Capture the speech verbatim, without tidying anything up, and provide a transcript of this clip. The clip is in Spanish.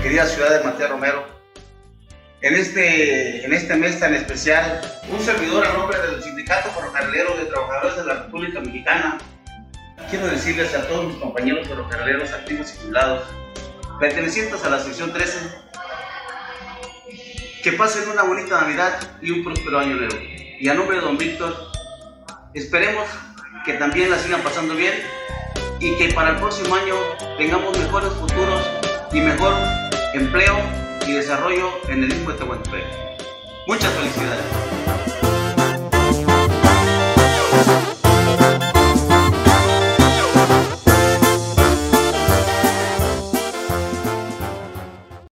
querida ciudad de Matías Romero. En este, en este mes tan especial, un servidor a nombre del Sindicato Ferrocarrilero de Trabajadores de la República Mexicana, quiero decirles a todos mis compañeros ferrocarrileros activos y jubilados, pertenecientes a la sección trece, que pasen una bonita Navidad y un próspero año nuevo. Y a nombre de don Víctor, esperemos que también la sigan pasando bien y que para el próximo año tengamos mejores futuros y mejor empleo y desarrollo en el Istmo de Tehuantepec. Muchas felicidades.